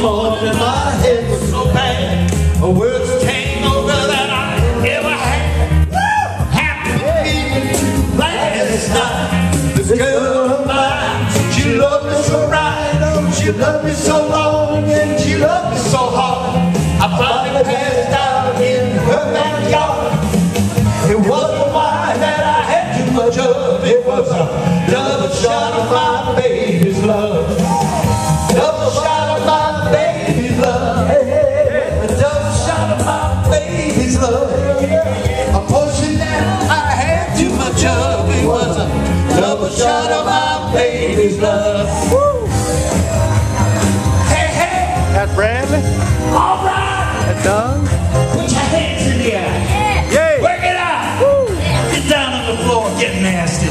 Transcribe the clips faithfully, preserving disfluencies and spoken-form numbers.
Lord, and my head was so bad. Words came over that I ever had. Happy feeling to last night. This girl of mine, she loved me so right. Oh, she loved me so long, and she loved me so hard. I finally passed out in her backyard. It wasn't wine that I had too much of. It was a double shot of my baby's love. Double shot of my baby's love. A double shot of my baby's love. A potion that I had too much of. It was a double shot of my baby's love. Woo. Hey, hey. That's Bradley. All right. That's Doug. Put your hands in the air. Yay. Work it out. Woo. Get down on the floor and get nasty.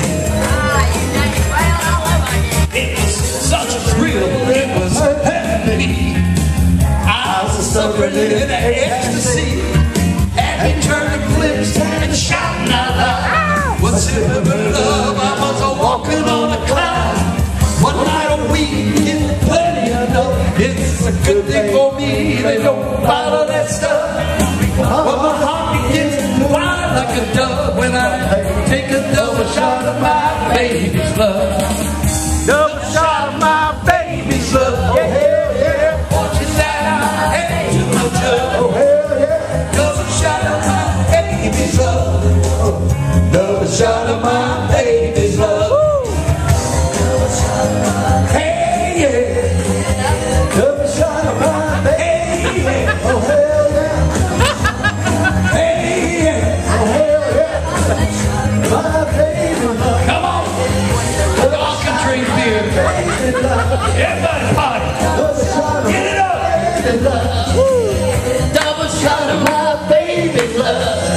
It was such a thrill. It was heavenly. I was suffering in the ecstasy. And he turned flips and shouting out loud. What's it but love? I was a walking on a cloud. One night a week is plenty enough. It's a good thing for me. They don't bottle that stuff. But my heart begins to fly like a dove when I take a double shot of my baby's love. Double shot of my baby's love. Oh, hell yeah. Fortune that I had too much of. Oh, hell yeah. Double shot of my baby's love. Double shot of my baby's love. Double shot of my hey, yeah. Double shot of my baby. Oh, hell yeah. Hey, yeah. Oh, hell yeah. My baby's love. Come on. Drink beer. Everybody party. Get it up. Double shot of my baby's love.